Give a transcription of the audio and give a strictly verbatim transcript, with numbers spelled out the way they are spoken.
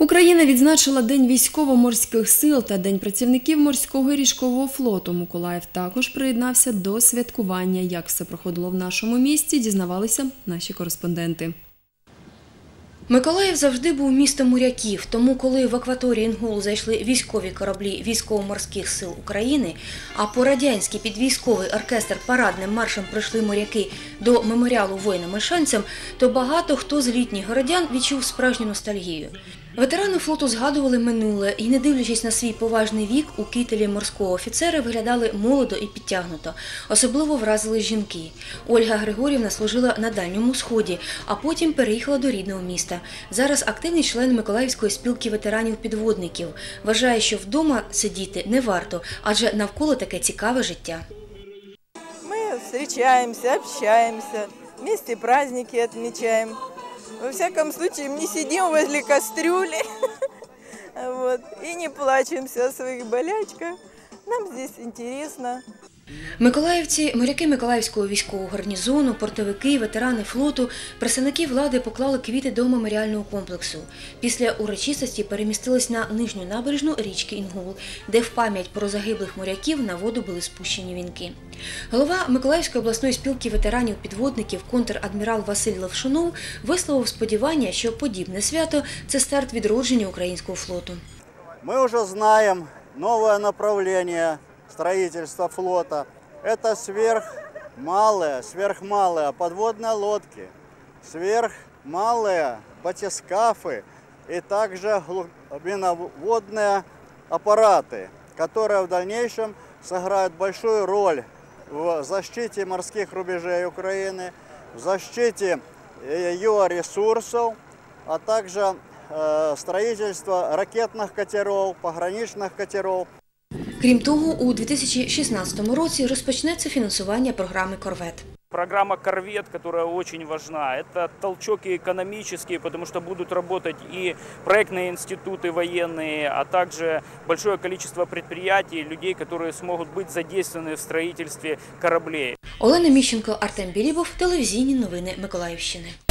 Україна відзначила День військово-морських сил та День працівників морського і річкового флоту. Миколаїв також приєднався до святкування. Як все проходило в нашому місті, дізнавалися наші кореспонденти. Миколаїв завжди був містом моряків, тому коли в акваторії Інгулу зайшли військові кораблі військово-морських сил України, а по-радянськи під військовий оркестр парадним маршем прийшли моряки до меморіалу воїнам-ольшанцям, то багато хто з літніх городян відчув справжню ностальгію. Ветерани флоту згадували минуле і, не дивлячись на свій поважний вік, у кітелі морського офіцера виглядали молодо і підтягнуто. Особливо вразили жінки. Ольга Григорівна служила на Дальньому Сході, а потім переїхала до рідного міста. Зараз активний член Миколаївської спілки ветеранів-підводників. Вважає, що вдома сидіти не варто, адже навколо таке цікаве життя. Ми зустрічаємося, общаємося, вместе праздники відмічаємо. Во всяком случае, не сидим возле кастрюли вот, и не плачемся о своих болячках. Нам здесь интересно. Миколаївці, моряки Миколаївського військового гарнізону, портовики, ветерани флоту, представники влади поклали квіти до меморіального комплексу. Після урочистості перемістились на нижню набережну річки Інгул, де в пам'ять про загиблих моряків на воду були спущені вінки. Голова Миколаївської обласної спілки ветеранів-підводників контр-адмірал Василь Левшунов висловив сподівання, що подібне свято – це старт відродження українського флоту. Ми вже знаємо нове направлення строительства флота. Это сверхмалые, сверхмалые подводные лодки, сверхмалые батискафы и также глубиноводные аппараты, которые в дальнейшем сыграют большую роль в защите морских рубежей Украины, в защите ее ресурсов, а также строительство ракетных катеров, пограничных катеров. Крім того, у дві тисячі шістнадцятому році розпочнеться фінансування програми «Корвет». Программа «Корвет», которая очень важна, это толчок и экономический, потому что будут работать и проектные институты военные, а также большое количество предприятий, людей, которые смогут быть задействованы в строительстве кораблей. Олена Міщенко, Артем Білібов, телевізійні новини Миколаївщини.